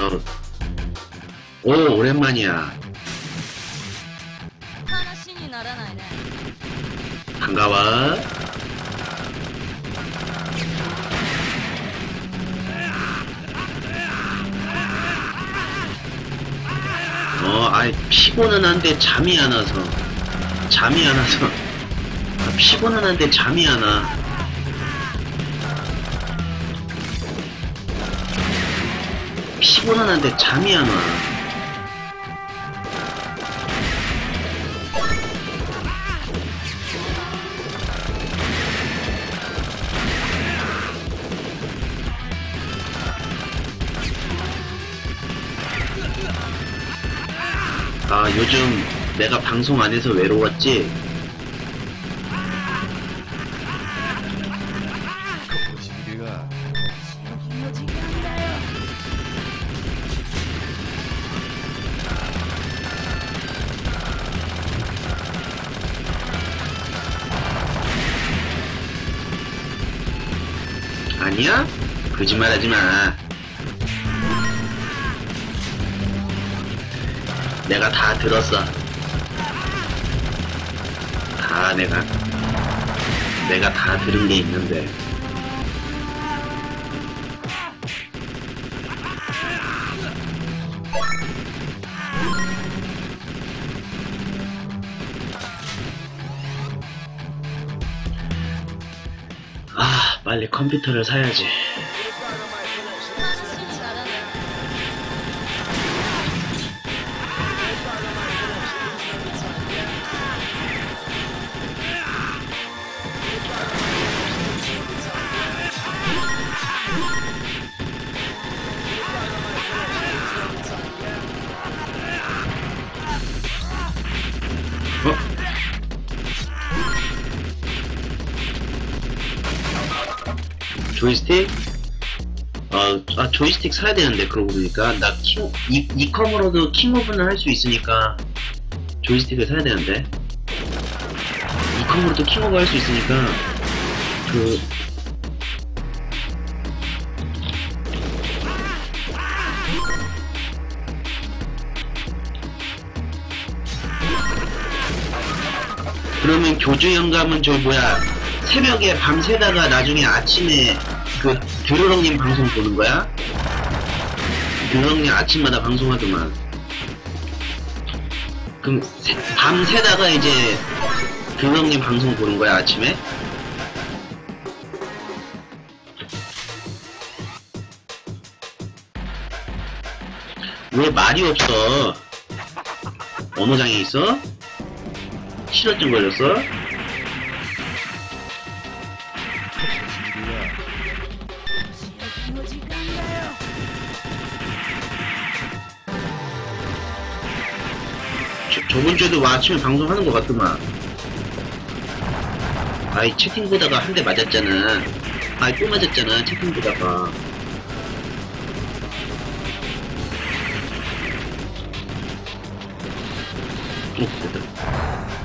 어, 오, 오랜만이야. 話にならないね。 반가워. 아이, 피곤은 한데 잠이 안 와서. 피곤은 한데 잠이 안 와. 피곤은 한데 잠이 안 와. 아, 요즘 내가 방송 안 해서 외로웠지? 시비가 の時間だよ。 아니야? 거짓말 하지 마. 내가 다 들었어. 내가 다 들은 게 있는데. 아, 빨리 컴퓨터를 사야지. 話にならないね。 어? 조이스틱? 조이스틱 사야 되는데, 그러고 보니까. 나 이컴으로도 킹오브는 할 수 있으니까, 조이스틱을 사야 되는데. 이컴으로도 킹오브 할 수 있으니까, 그러면 교주 영감은 새벽에 밤새다가 나중에 아침에 드로롱님 방송 보는 거야? 드로롱님 아침마다 방송하더만. 그럼 밤새다가 이제 드로롱님 방송 보는 거야, 아침에? 왜 말이 없어? 언어장애 있어? 실어증 걸렸어? 시비가 の時間だよ。 저번 주에도 아침에 방송하는 것 같더만. 아이, 채팅 보다가 한 대 맞았잖아. 아이, 또 맞았잖아, 채팅 보다가. 됐다.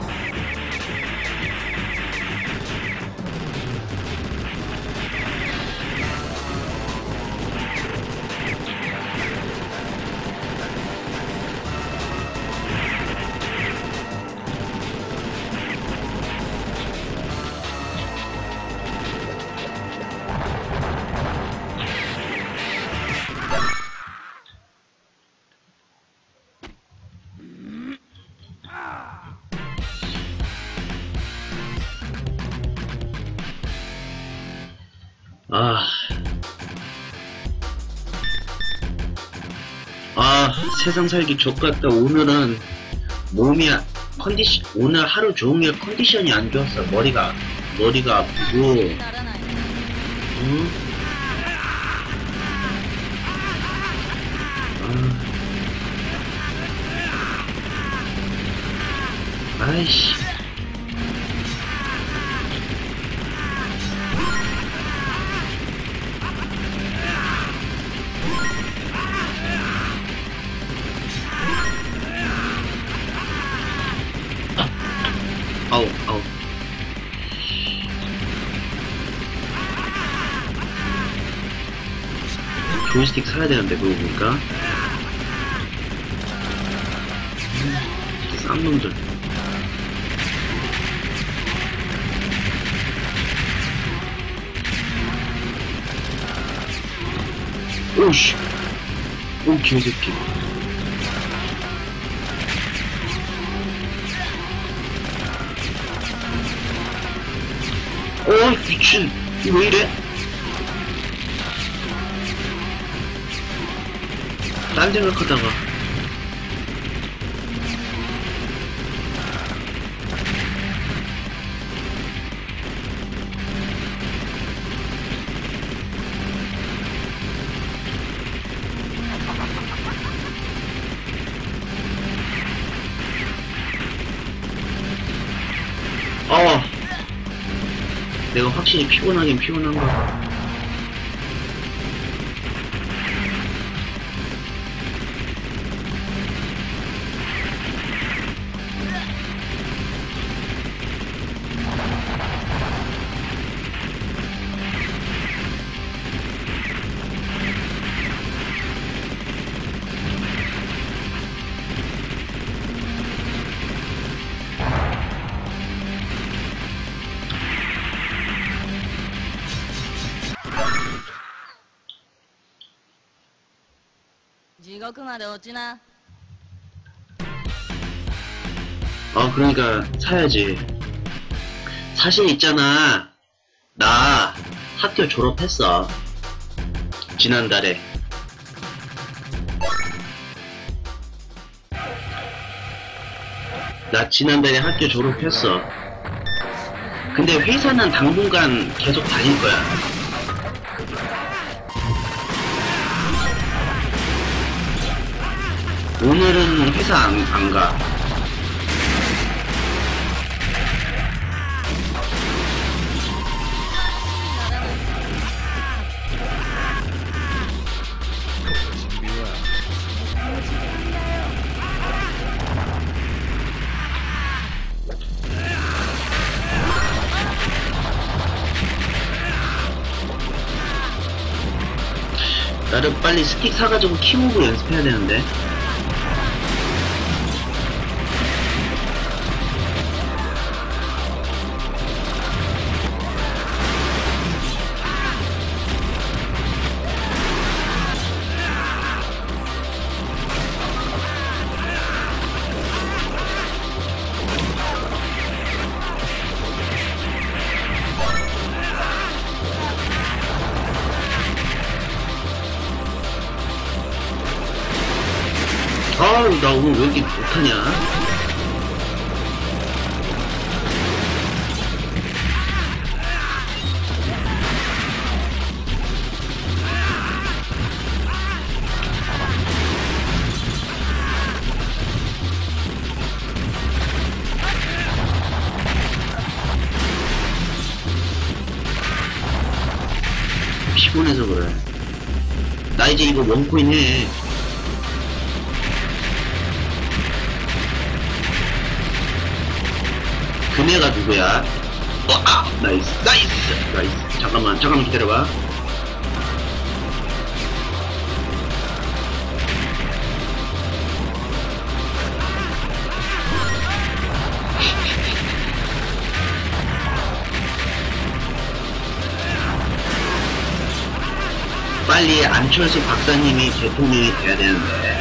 세상 살기 족같다. 오늘은 오늘 하루 종일 컨디션이 안 좋았어. 머리가 아프고, 話にならないね。 응? 아이씨. 아우. 조이스틱 사야 되는데, 그러고 보니까. 쌍놈들. 오씨. 오, 개새끼. 미친. 이거 왜 이래? 딴 생각하다가. 내가 확실히 피곤하긴 피곤한가 봐. 지옥まで 오지나. 그러니까 사야지. 사실 있잖아, 나 학교 졸업했어. 지난달에. 나 지난달에 학교 졸업했어. 근데 회사는 당분간 계속 다닐 거야. 오늘은 회사 안 가. 나를 빨리 스틱 사가지고 키우고 연습해야 되는데. 나 오늘 왜 이렇게 못하냐? 피곤해서 그래. 나 이제 이거 원코인 해. 그네가 누구야? 나이스. 잠깐만 기다려봐. 빨리 안철수 박사님이 대통령이 돼야 되는데.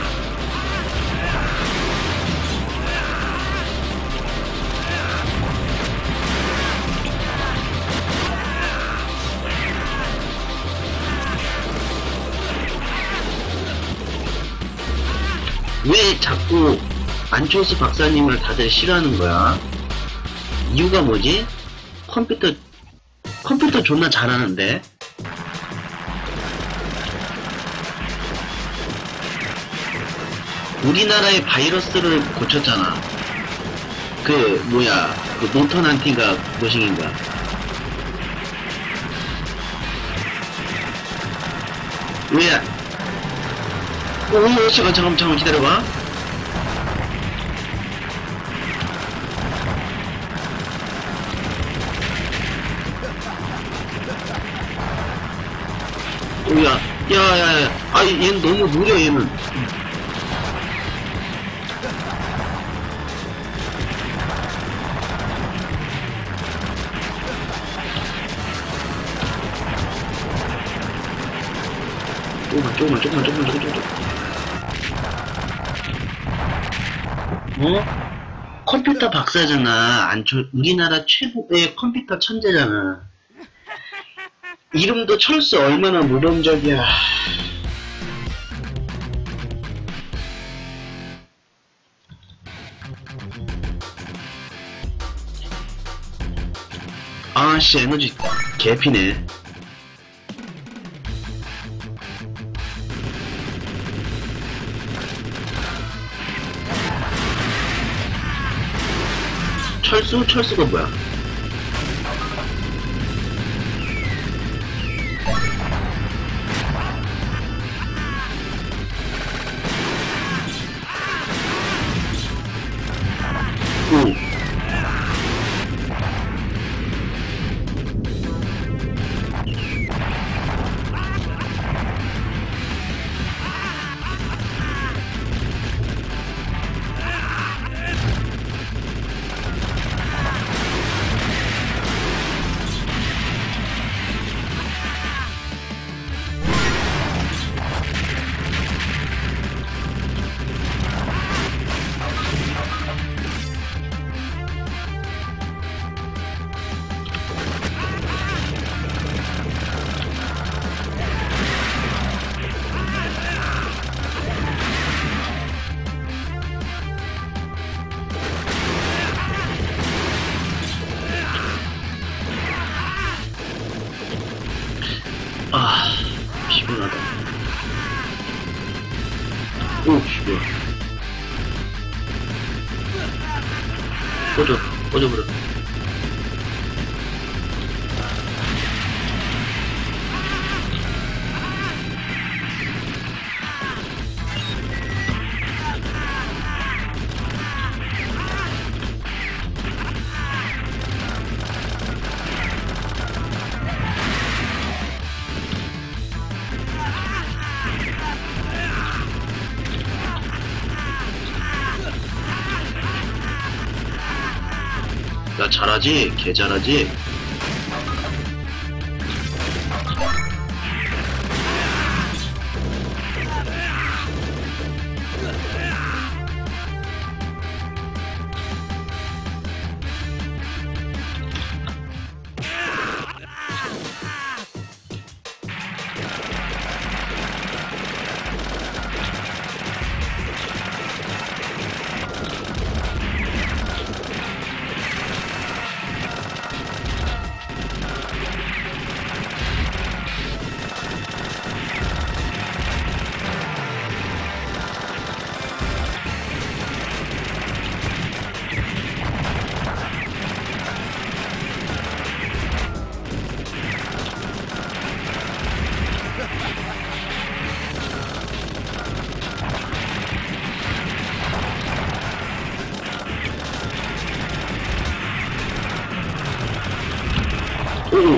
왜 자꾸 안철수 박사님을 다들 싫어하는 거야? 이유가 뭐지? 컴퓨터 존나 잘하는데? 우리나라의 바이러스를 고쳤잖아. 그 노턴한티가 뭐싱인가. 왜? 잠깐만 기다려봐. 오야. 야야야, 아 얘는 너무 느려 얘는. 조금만. 어? 컴퓨터 박사잖아. 우리나라 최고의 컴퓨터 천재잖아. 이름도 철수 얼마나 모범적이야. 아씨, 에너지 개피네. 철수가 뭐야? 오. 아, 피곤하다. 오, 뭐야. 꺼져버려. 나 잘하지? 개 잘하지? 오.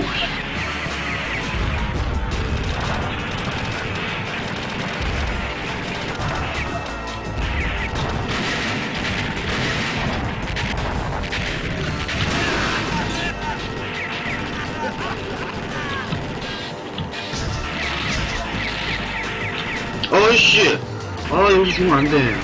아이씨. 아, 여기 죽으면 안 돼.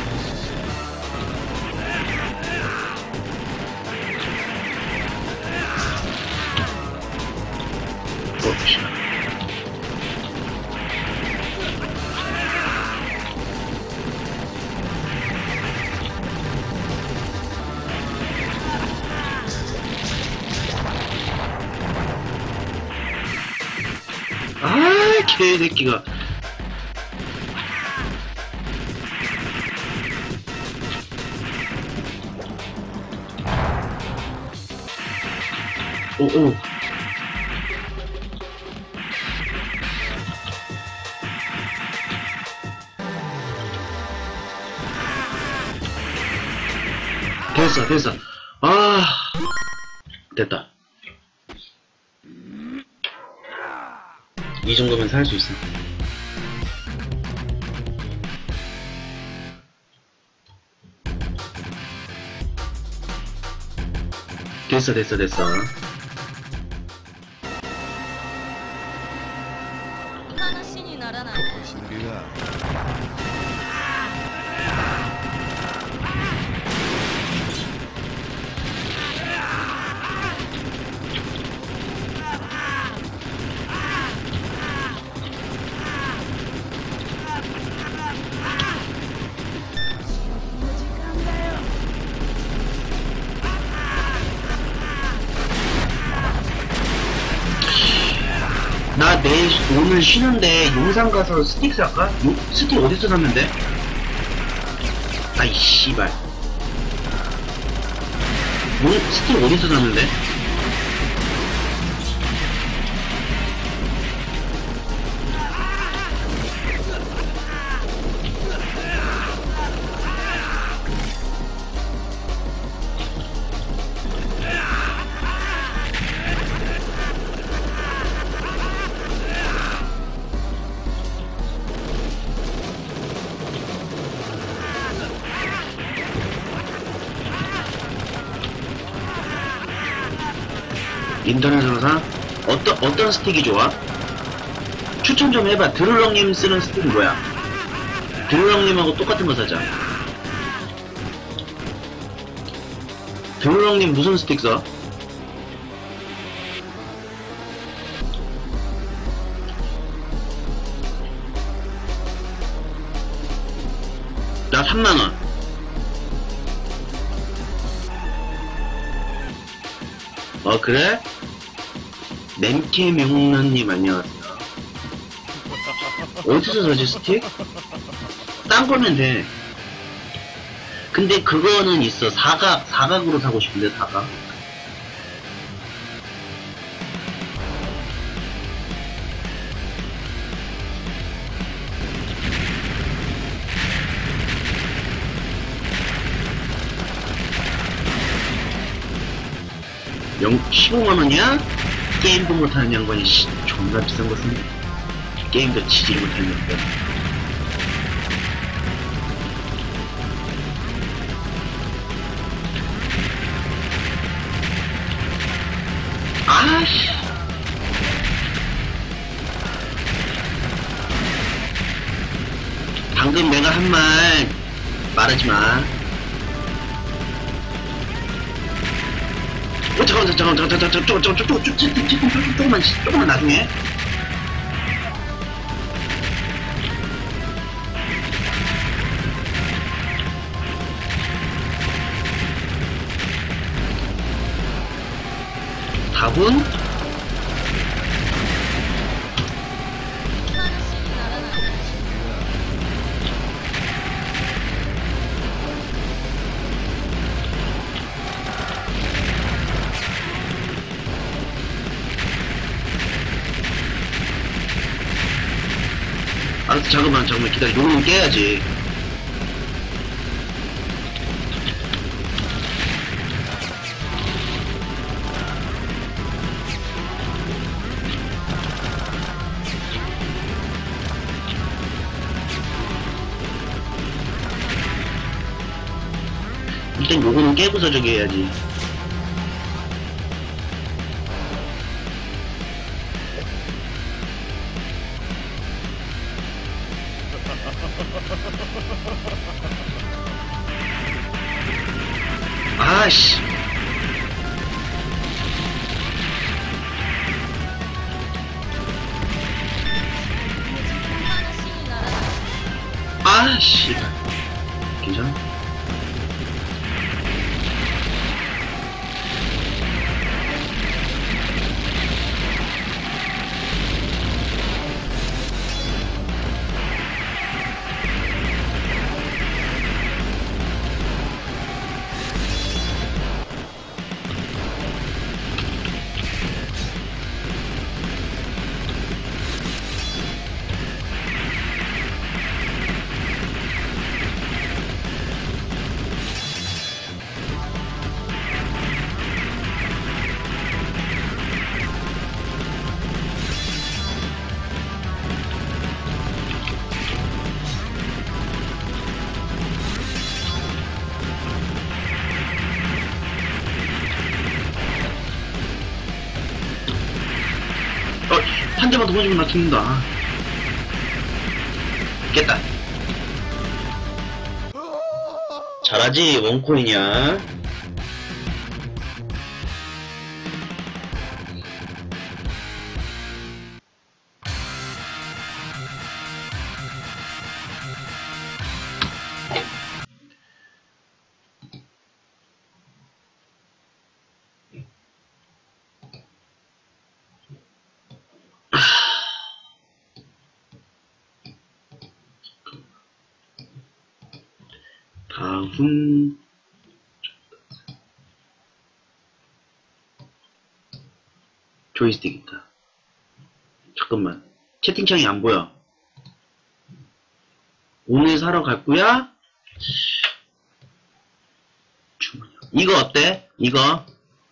아, 개새끼가. 오오. 됐어. 아, 됐다. 이 정도면 살 수 있어. 됐어 됐어 됐어. 話にならない。 腰抜けが 나 오늘 쉬는데 용산 가서 스틱 살까? 스틱 어디서 샀는데? 아이 씨발. 스틱 어디서 샀는데? 인터넷으로 사? 어떤 스틱이 좋아? 추천 좀 해봐. 드룰렁님 쓰는 스틱은 뭐야? 드룰렁님하고 똑같은 거 사자. 드룰렁님 무슨 스틱 써? 나 3만원. 그래? 냄캐명란님 안녕하세요. 어디서 사지 스틱? 딴 거면 돼. 근데 그거는 있어. 사각으로 사고 싶은데 사각. 영 15만원이야? 게임도 못하는 양반이 존나 비싼 거 쓰네. 게임도 치지 못하는 양반. 아씨. 방금 내가 한 말 말하지 마. 조금만 나중에. 답은? 話にならない。 알았어, 잠깐만 기다려. 요거는 깨야지. 일단 요거는 깨고서 저기 해야지. 아씨. 아씨. 괜찮아? 한 대만 더 맞으면 나 죽는다. 아. 깼다. 잘하지, 원코인이야. 다음 조이스틱 있다. 잠깐만, 채팅창이 안 보여. 오늘 사러 갈 거야? 이거 어때? 이거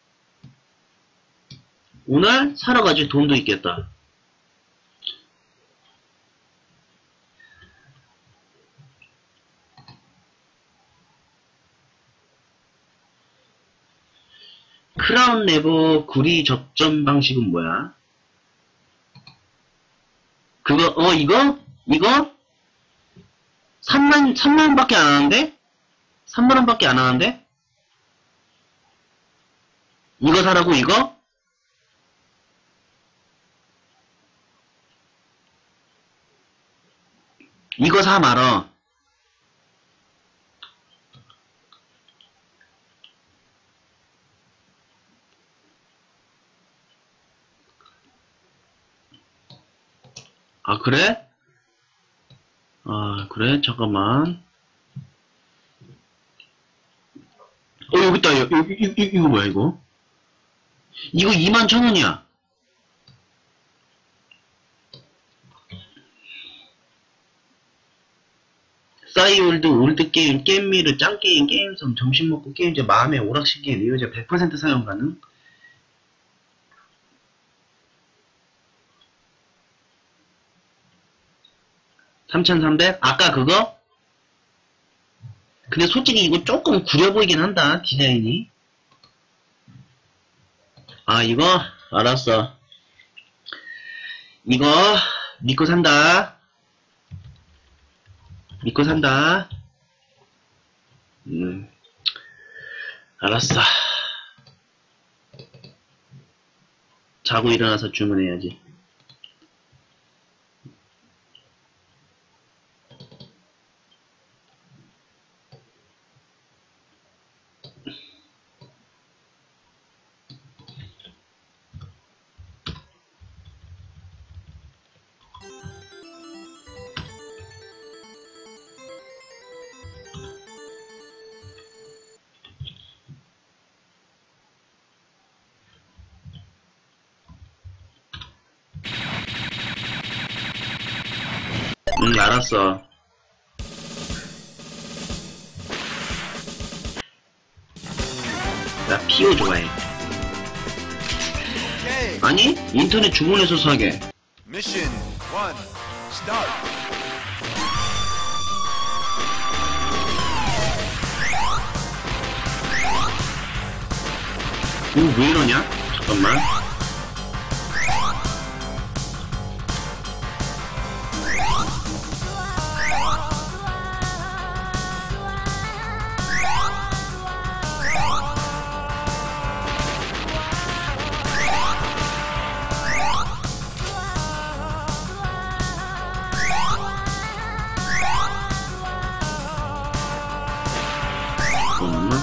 오늘 사러 가지 돈도 있겠다. 크라운 레버 구리 접점 방식은 뭐야? 그거, 이거? 3만 원밖에 안 하는데? 3만 원밖에 안 하는데? 이거 사라고, 이거? 이거 사 말어. 아, 그래? 아, 그래? 잠깐만. 여기 있다. 이거 뭐야, 이거? 이거 21,000원이야. 싸이월드, 올드게임, 게임미르, 짱게임, 게임성, 점심 먹고 게임제, 마음의 오락시계, 리오제 100% 사용 가능? 3,300? 아까 그거? 근데 솔직히 이거 조금 구려 보이긴 한다, 디자인이. 아, 이거? 알았어. 이거, 믿고 산다. 믿고 산다. 알았어. 자고 일어나서 주문해야지. 알았어. 나 피오 좋아해. Okay. 아니? 인터넷 주문해서 사게. Mission 1. Start. 이거 왜 이러냐? 잠깐만. 잠깐만.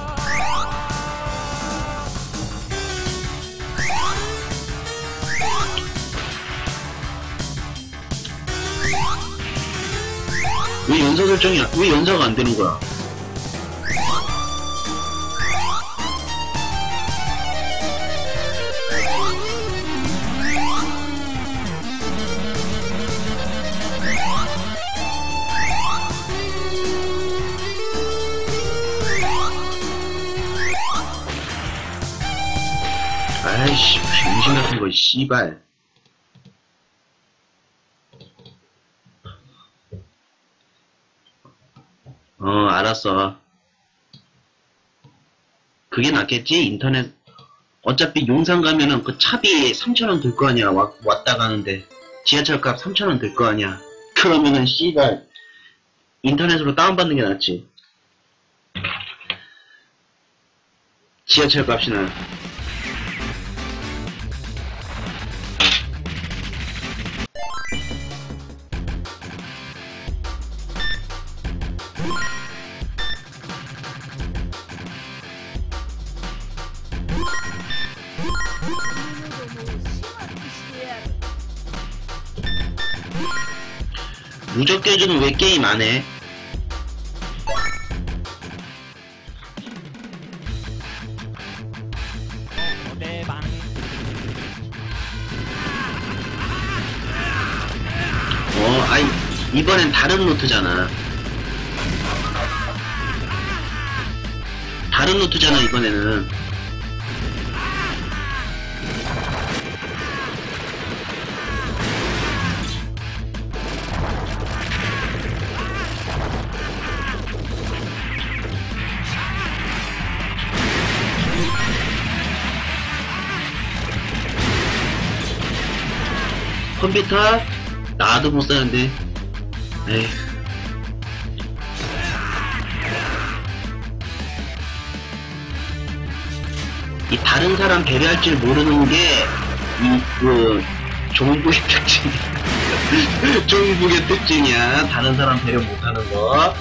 왜 연사 설정이, 왜 연사가 안 되는 거야? 아이씨, 병신 같은 거, 씨발. 알았어. 그게 낫겠지? 인터넷 어차피 용산 가면은 그 차비 3,000원 들 거 아니야. 왔다 가는데. 지하철 값 3,000원 들 거 아니야. 그러면은 씨발 인터넷으로 다운받는 게 낫지. 지하철 값이나. 무적대주는 왜 게임 안 해? 아니, 이번엔 다른 노트잖아. 다른 노트잖아, 이번에는. 컴퓨터? 나도 못 사는데. 에이. 이 다른 사람 배려할 줄 모르는 게, 종북의 특징. 종북의 특징이야. 다른 사람 배려 못하는 거.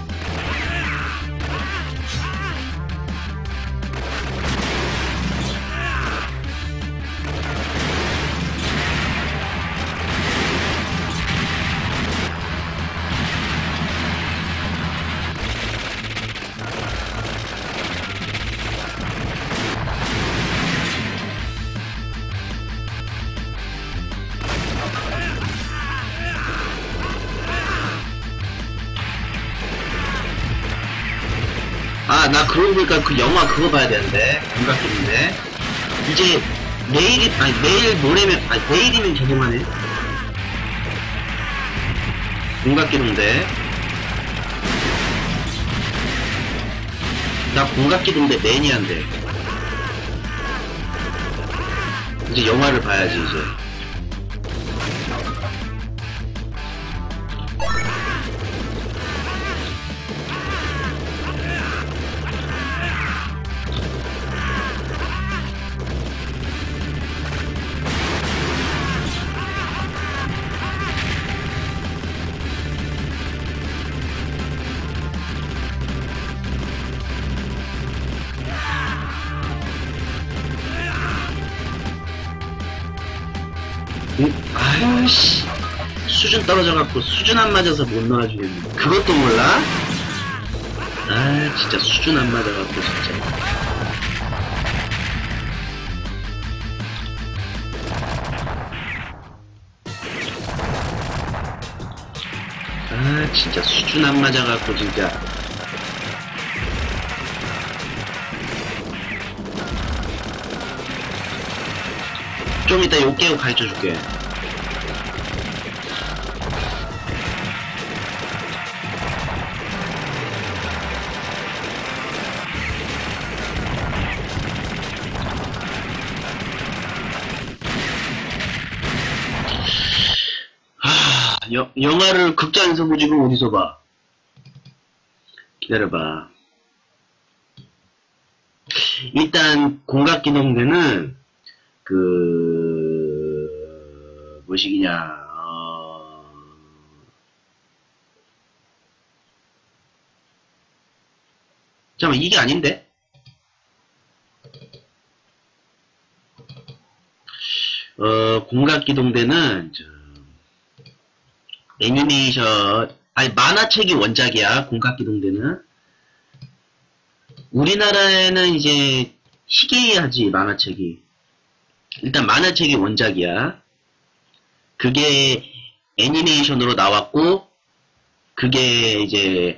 아, 나 그러고 보니까 그 영화 그거 봐야 되는데. 공각기인데. 이제, 내일 모레면, 내일이면 개봉하네. 공각기동대. 나 공각기동대 매니아인데. 이제 영화를 봐야지, 이제. 아유씨, 수준 떨어져갖고 수준 안 맞아서 못 놀아주겠네. 그것도 몰라? 아, 진짜 수준 안 맞아갖고 진짜. 아, 진짜 수준 안 맞아갖고 진짜. 좀 이따 욕 깨고 가르쳐줄게. 영화를 극장에서 보지 그 어디서 봐? 기다려봐. 일단 공각기동대는 뭐시기냐, 잠깐만, 이게 아닌데? 공각기동대는, 애니메이션, 만화책이 원작이야, 공각기동대는. 우리나라에는 이제, 희귀하지, 만화책이. 일단 만화책이 원작이야. 그게 애니메이션으로 나왔고, 그게 이제,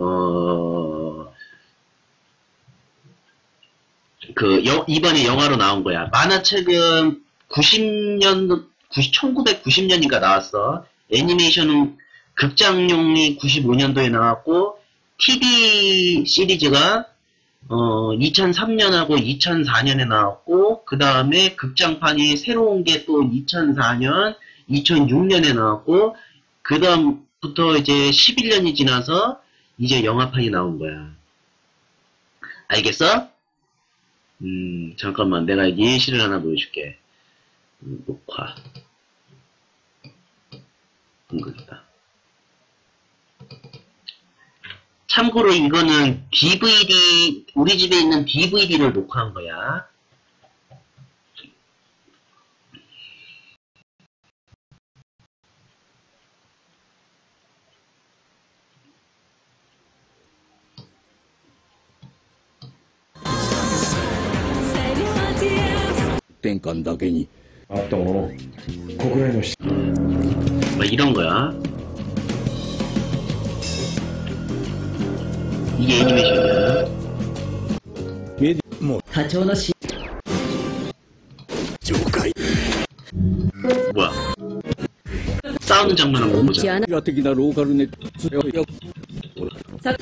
이번에 영화로 나온 거야. 만화책은 1990년인가 나왔어. 애니메이션은 극장용이 95년도에 나왔고, TV 시리즈가 2003년하고 2004년에 나왔고, 그 다음에 극장판이 새로운 게 또 2004년, 2006년에 나왔고, 그 다음부터 이제 11년이 지나서 이제 영화판이 나온 거야. 알겠어? 잠깐만. 내가 예시를 하나 보여줄게. 녹화. 이거다. 참고로 이거는 DVD, 우리 집에 있는 DVD를 녹화한 거야. 転換だけにあったものの国内のし 막 이런 거야. 이게 애니메이션이야. メディも課長のし上海 뭐야? 싸우는 장면 한번 보자. が的なローカルネットやさ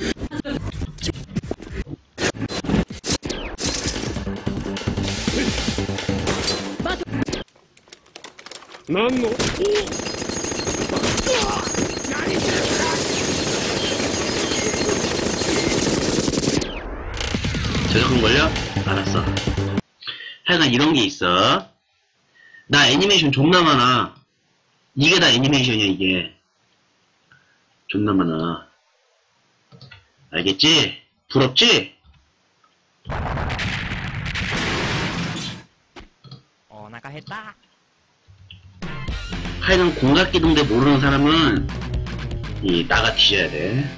何の 저작권 걸려? 알았어. 하여간 이런 게 있어. 나 애니메이션 존나 많아. 이게 다 애니메이션이야, 이게. 존나 많아. 알겠지? 부럽지? 하여간 공각기동대 모르는 사람은 나가 뒤져야 돼.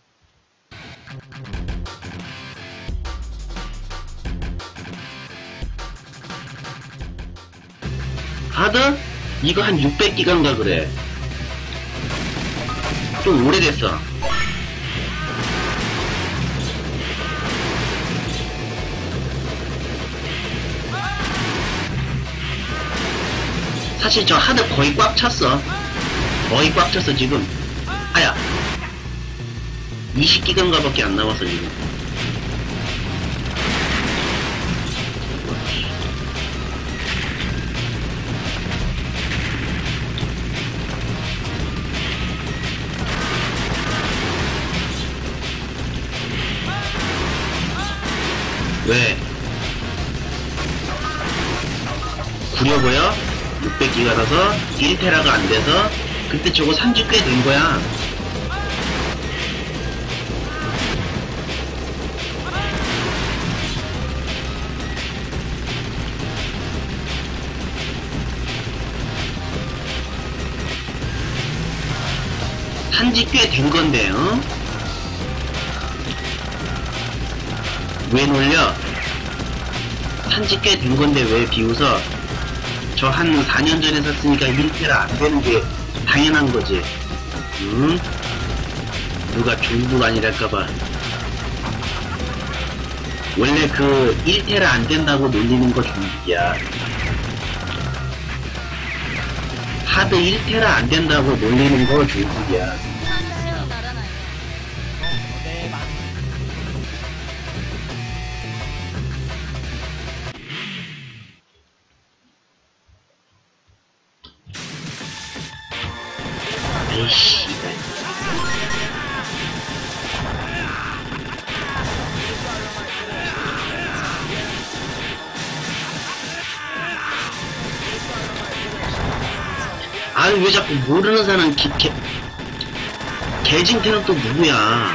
하드? 이거 한 600기가인가 그래. 좀 오래됐어. 사실 저 하드 거의 꽉 찼어. 거의 꽉 찼어 지금. 아야 20기가인가 밖에 안 남았어 지금. 왜? 구려 보여? 600기가라서 1테라가 안 돼서 그때 저거 산지 꽤 된 거야. 산지 꽤 된 건데, 어? 왜 놀려? 산지 꽤 된 건데 왜 비웃어? 저 한 4년 전에 샀으니까 1테라 안 되는 게 당연한 거지. 응? 누가 중국 아니랄까봐. 원래 그 1테라 안 된다고 놀리는 거 중국이야. 하드 1테라 안 된다고 놀리는 거 중국이야. 話にならない。 에이씨. 아니 왜 자꾸 모르는 사람 개징태는 또 누구야?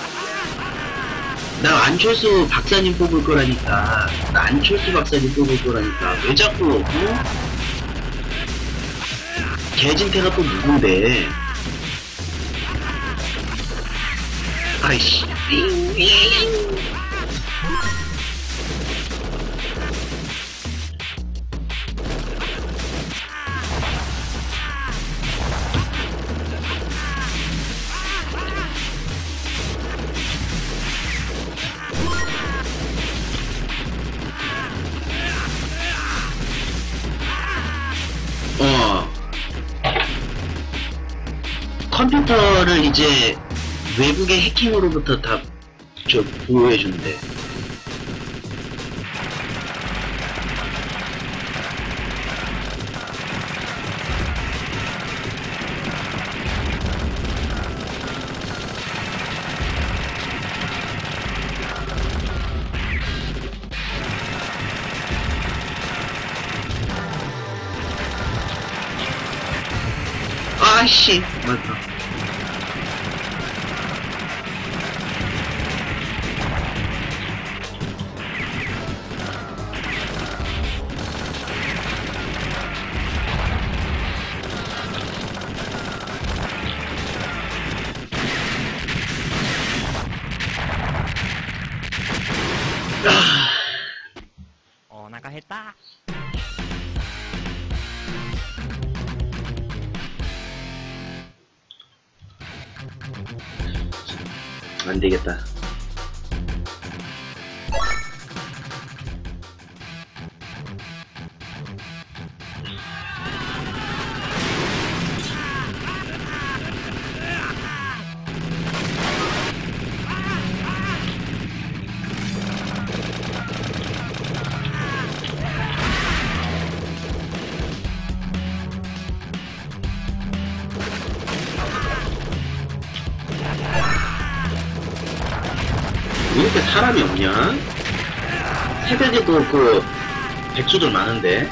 나 안철수 박사님 뽑을 거라니까. 나 안철수 박사님 뽑을 거라니까. 왜 자꾸 개징태가 또 누군데? 아이씨. 컴퓨터를 이제 외국의 해킹으로부터 다 보호해준대. 아씨, 맞다. 안 되겠다. 왜 이렇게 사람이 없냐? 새벽에도 그 백수들 많은데.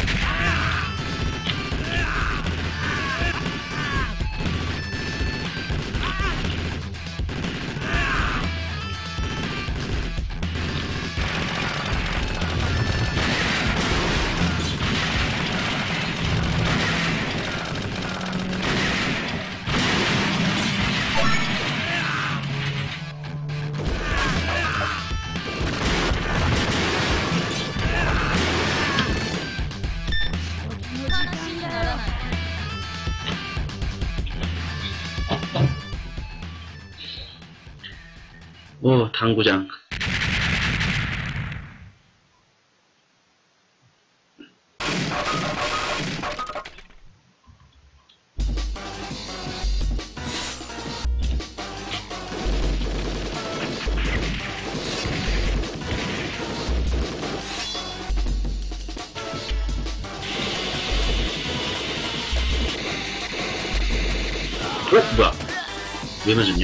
오, 당구장. 뭐야? 왜 맞았냐?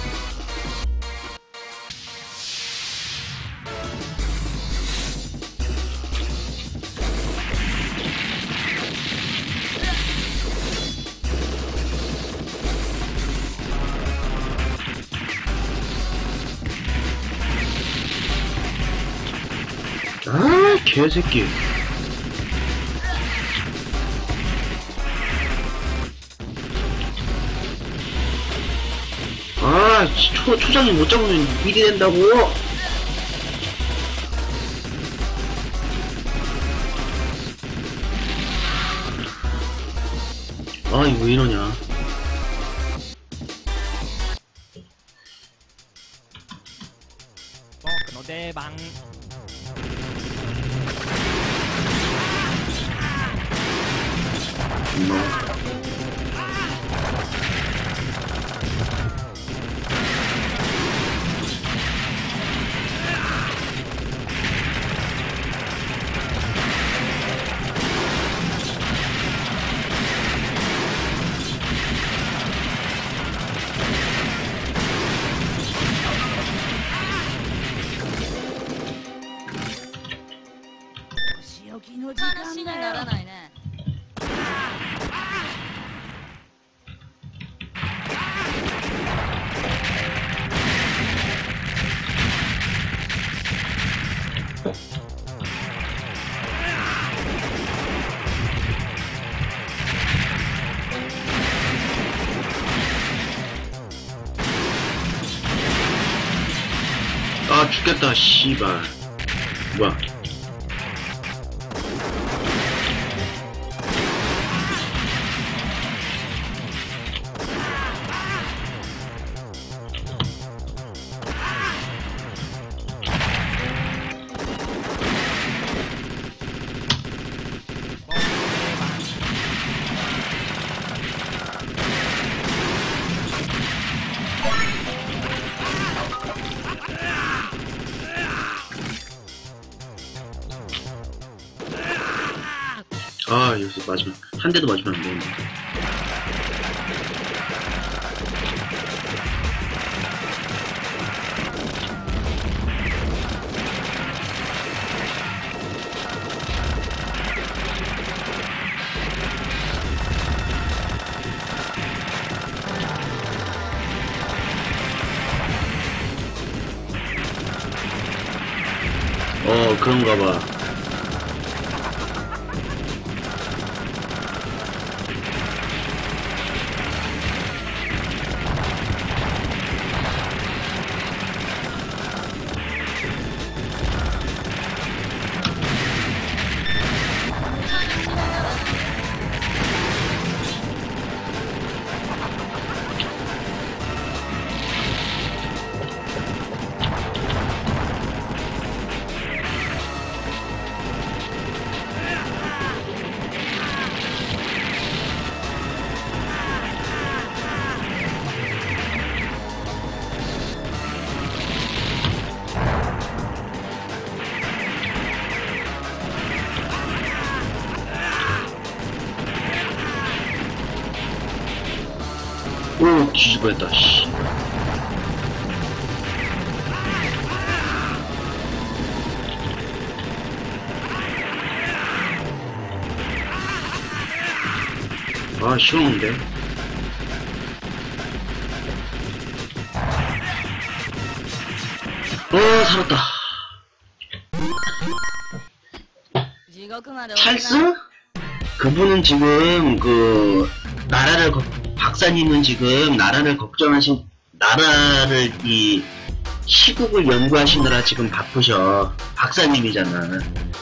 아, 개새끼. 아, 초장이 못 잡으면 일이 된다고. 아, 이거 왜 이러냐. 아, 죽겠다, 씨발. 뭐야. 아, 여기서 맞으면, 한 대도 맞으면 안 되는데. 그런가 봐. 오, 뒤집어졌다, 씨. 아, 쉬웠는데. 살았다. 地獄まで 찰스? 그분은 지금 박사님은 지금 나라를 시국을 연구하시느라 지금 바쁘셔. 박사님이잖아.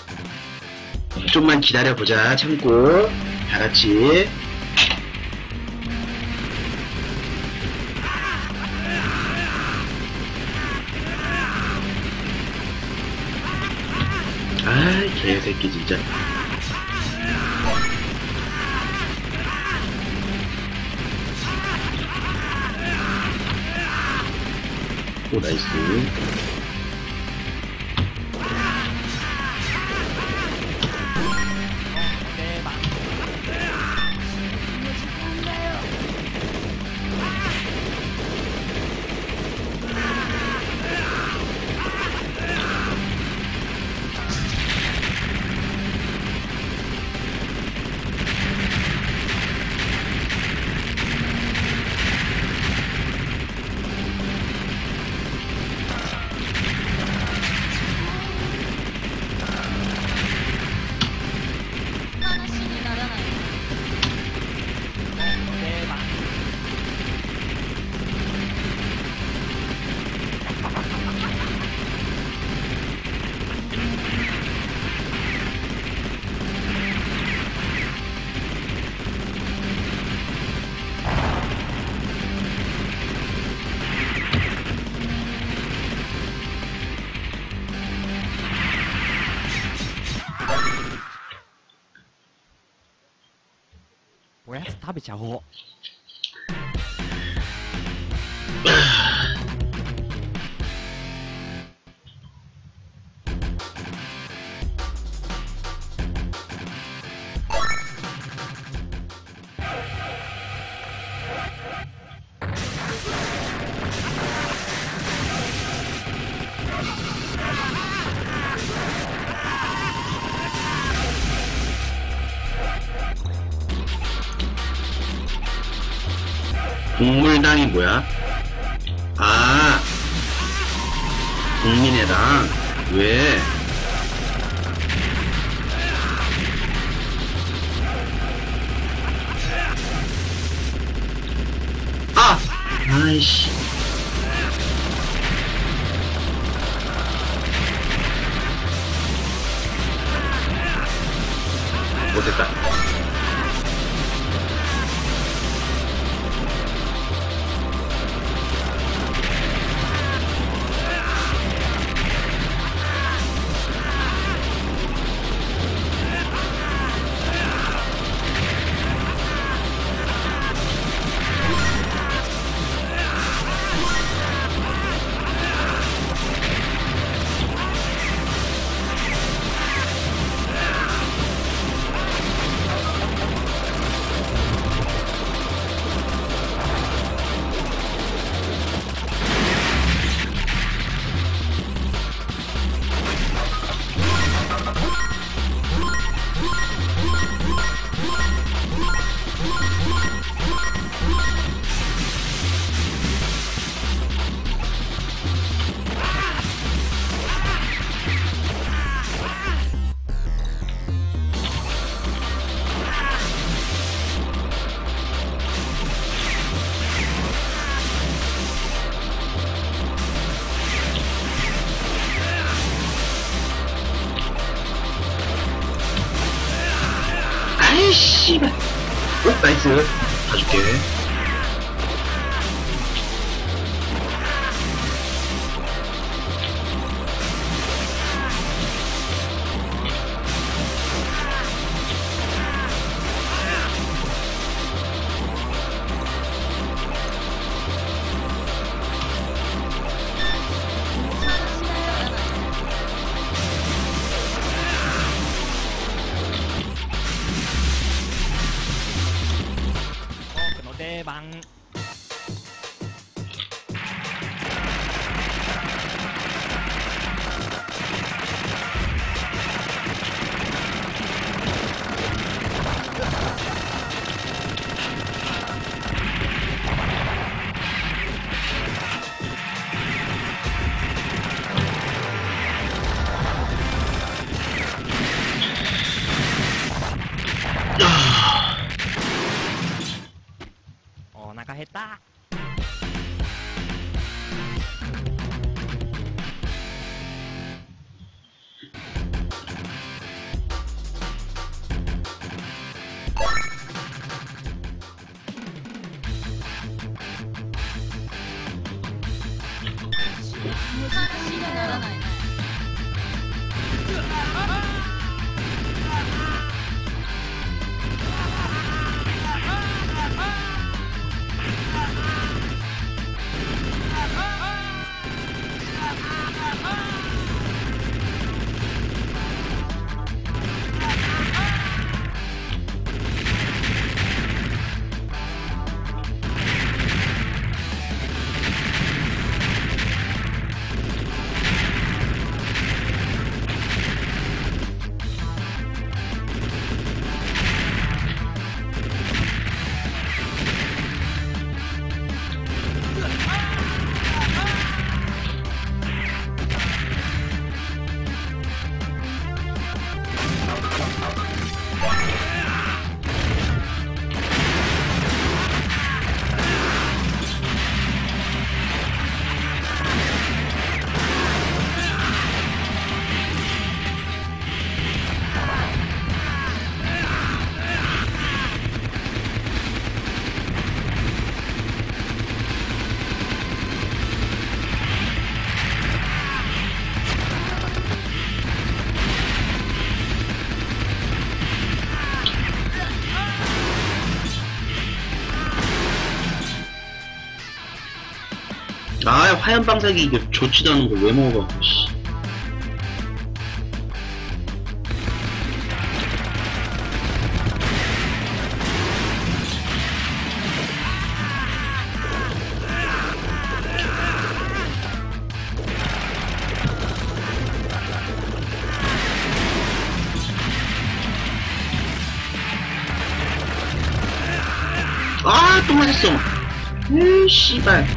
좀만 기다려보자. 참고 다같이. 아이 개새끼 진짜. 오 나이스. 국물당이 뭐야? 아, 국민의 당. 왜? 아! 아이씨. 못했다. 나이스. 봐줄게. 야, お腹減った。 話にならないね。 아, 화염 방사기 이게 좋지도 않은 걸 왜 먹어? 씨. 아, 또 맞았어. 씨발.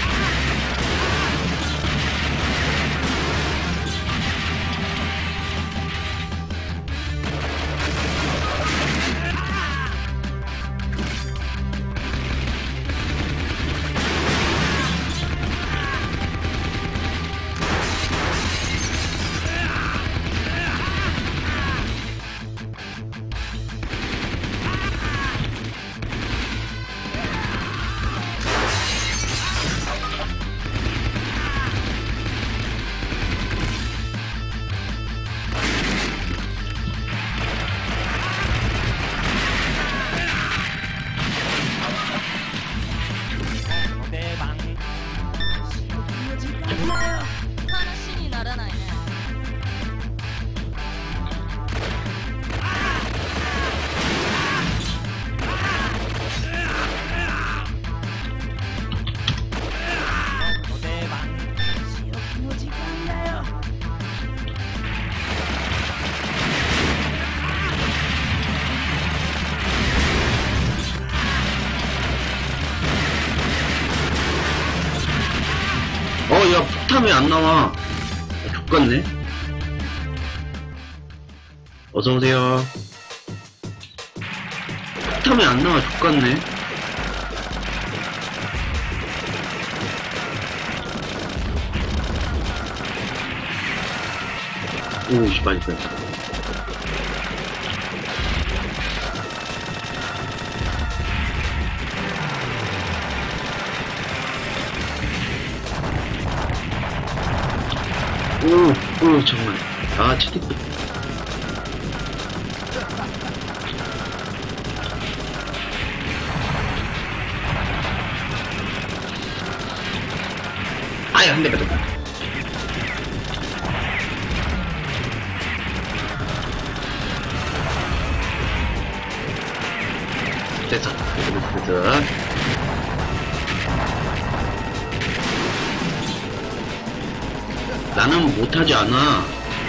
야, 폭탄 왜 안 나와? 족같네. 어서오세요. 폭탄 왜 안 나와? 족같네. 오, 씨, 많이 뺐어. 오, 정말. 아, 치킨. 아야, 한 대 맞았다. 됐어. 됐어. 나는 못하지 않아.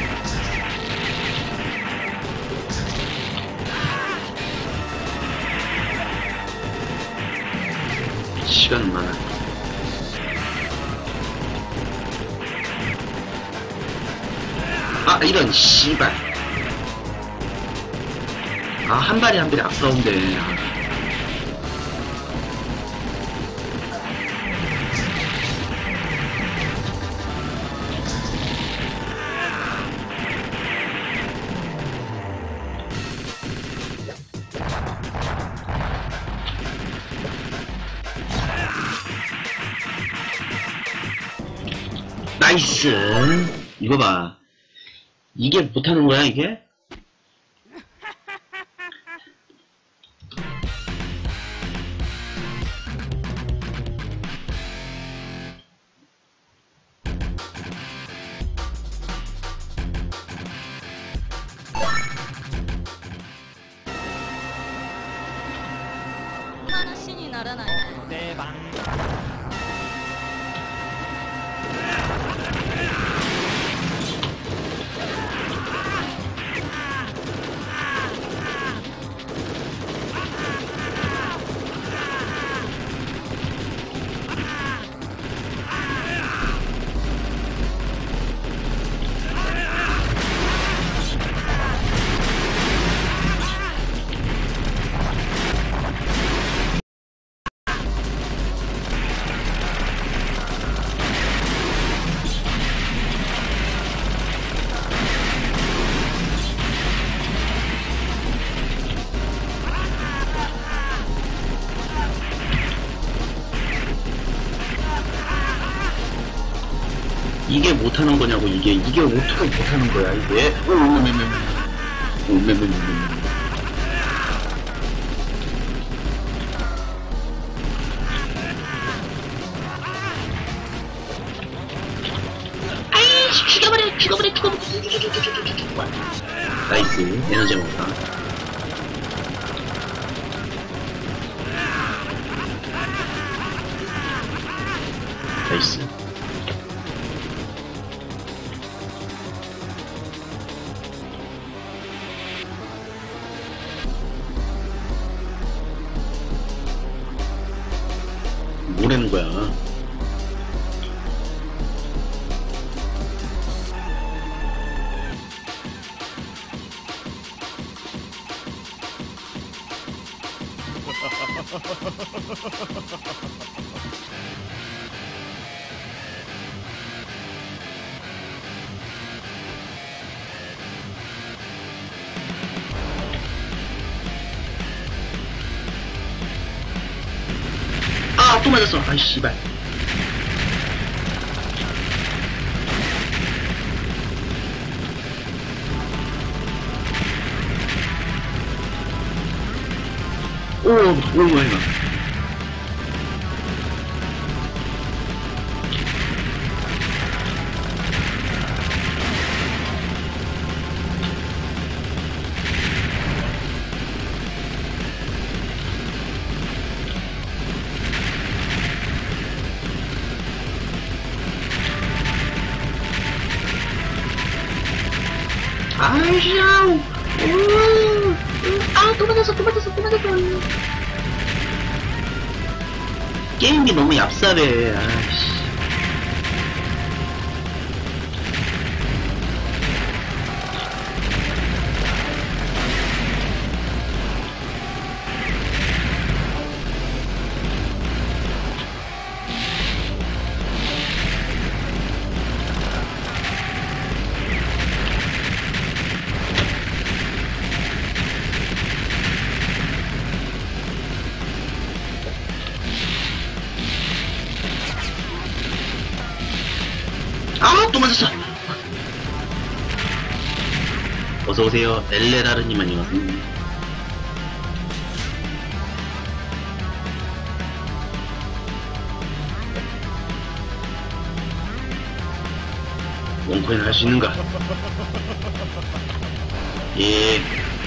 시간 많아. 아, 이런 씨발. 아, 한 발이 한 발이 아까운데. 아. 나이스. 이거 봐. 이게 못하는 거야, 이게? 話にならないね。 이게 못하는 거냐고, 이게 어떻게 못하는 거야, 이게. 아이씨, 죽여버려. 나이스, 에너지 먹다. 나이스. 뭐라는 거야? 아, 또 맞았어. 아이, 씨발. 오, 뭐야, 이거. 아이샤우! 아, 또 맞았어. 게임이 너무 얍삽해, 아이씨. 아, 또 맞았어. 어서오세요. 엘레라르님 안녕하세요. 원코인 할 수 있는가? 예.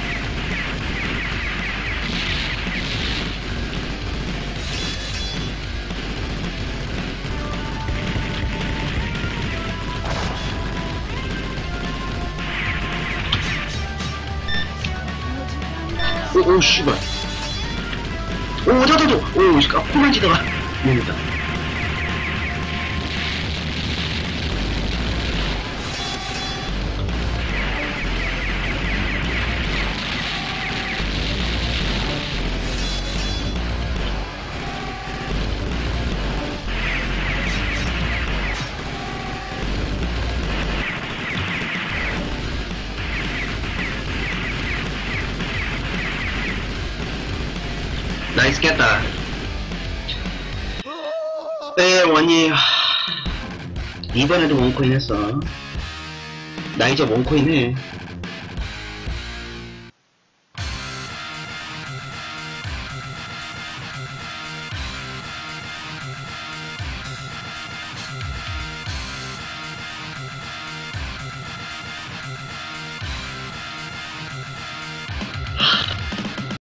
오, 씨발. 오, 저저저. 오, 코만 지다가. 모르겠다. 나이스 깼다. 네, 원이. 이번에도 원코인 했어. 나 이제 원코인 해.